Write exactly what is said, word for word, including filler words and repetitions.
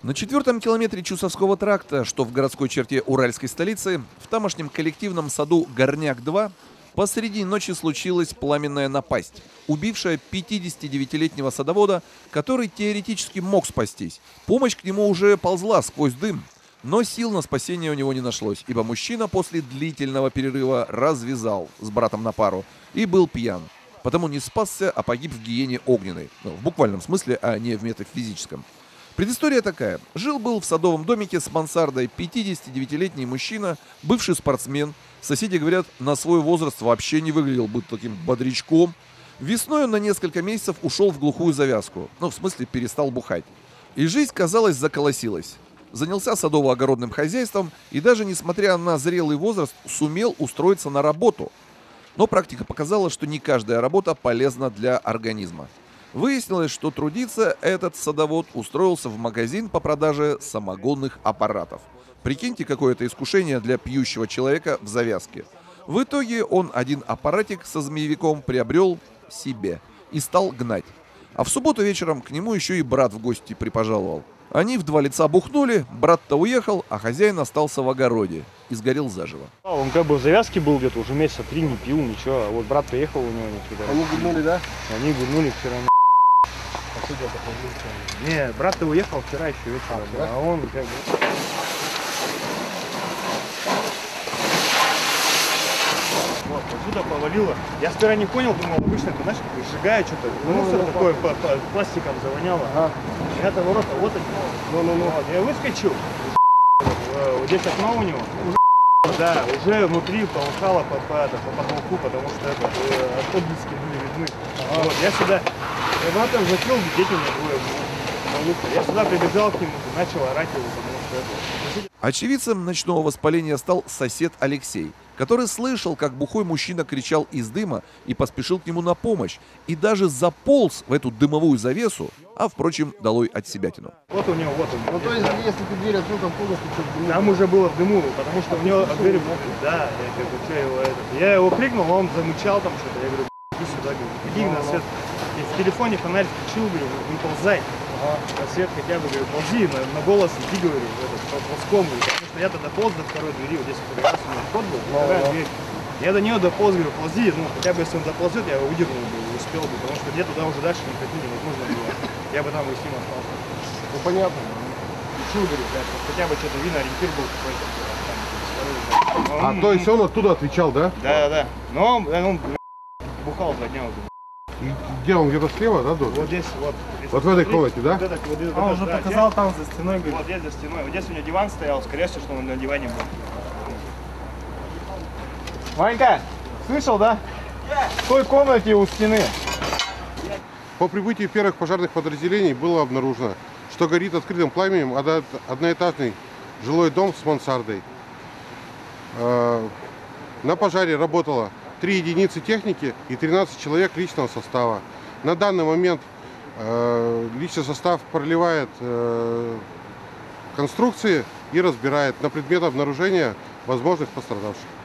На четвертом километре Чусовского тракта, что в городской черте уральской столицы, в тамошнем коллективном саду «Горняк-два», посреди ночи случилась пламенная напасть, убившая пятидесятидевятилетнего садовода, который теоретически мог спастись. Помощь к нему уже ползла сквозь дым, но сил на спасение у него не нашлось, ибо мужчина после длительного перерыва развязал с братом на пару и был пьян. Потому не спасся, а погиб в гиене огненной. Ну, в буквальном смысле, а не в метафизическом. Предыстория такая. Жил-был в садовом домике с мансардой пятидесятидевятилетний мужчина, бывший спортсмен. Соседи говорят, на свой возраст вообще не выглядел бы таким бодрячком. Весной он на несколько месяцев ушел в глухую завязку. Ну, в смысле, перестал бухать. И жизнь, казалось, заколосилась. Занялся садово-огородным хозяйством и даже, несмотря на зрелый возраст, сумел устроиться на работу. Но практика показала, что не каждая работа полезна для организма. Выяснилось, что трудиться этот садовод устроился в магазин по продаже самогонных аппаратов. Прикиньте, какое это искушение для пьющего человека в завязке. В итоге он один аппаратик со змеевиком приобрел себе и стал гнать. А в субботу вечером к нему еще и брат в гости припожаловал. Они в два лица бухнули, брат-то уехал, а хозяин остался в огороде и сгорел заживо. Он как бы в завязке был где-то, уже месяца три не пил, ничего. А вот брат приехал, у него никуда. Они гульнули, да? Они гульнули вчера. Не, брат-то уехал вчера еще вечером, а, а он как бы... Вот, отсюда повалило. Я сперва не понял, думал, обычно это, знаешь, сжигает что-то. Ну, мусор такое, по, по, пластиком завоняло. Ага. Я-то ворота, вот они. Ну-ну-ну. Вот, я выскочил. Вот здесь окно у него. Да, уже внутри полыхало по, по, по потолку, потому что это, отблески были видны. Ага. Вот, я сюда, я братом закрыл, дети у меня двое. Я сюда прибежал к нему, начал орать его, потому что это... Очевидцем ночного воспаления стал сосед Алексей, который слышал, как бухой мужчина кричал из дыма и поспешил к нему на помощь, и даже заполз в эту дымовую завесу, а, впрочем, долой от себятину. Вот у него, вот он. Ну, то есть, если ты дверь открыл, там полностью что-то в дыму. Там уже было в дыму, потому что у него дверь... Да, я говорю, что его это... Я его крикнул, он замычал там что-то, я говорю, иди сюда, говорю, иди на свет. Я в телефоне фонарь включил, говорю, не ползай. Ага. На свет хотя бы, говорю, ползи, на, на голос иди, говорю, этот, ползком, говорю, потому что я-то дополз до второй двери, вот здесь второй раз у меня вход был, вторая дверь. Я до нее дополз, говорю, ползи, ну, хотя бы если он доползет, я его выдернул бы, успел бы, потому что где туда уже дальше не ходить невозможно было. Я бы там и с ним остался. Ну, понятно. Решил, говорю, блядь, хотя бы что-то видно, ориентир был какой-то. А, то есть он оттуда отвечал, да? Да, да, да. Но он, он бухал два дня уже. Где он, где-то слева, да, Дот? Вот здесь, вот. Вот в этой комнате, да? Вот это, вот это, Он уже да, показал здесь, там за стеной, говорит. вот здесь за стеной. Вот здесь у него диван стоял, скорее всего, что он на диване был. Ванька, слышал, да? В той комнате у стены. По прибытии первых пожарных подразделений было обнаружено, что горит открытым пламенем одноэтажный жилой дом с мансардой. На пожаре работало три единицы техники и тринадцать человек личного состава. На данный момент личный состав проливает конструкции и разбирает на предмет обнаружения возможных пострадавших.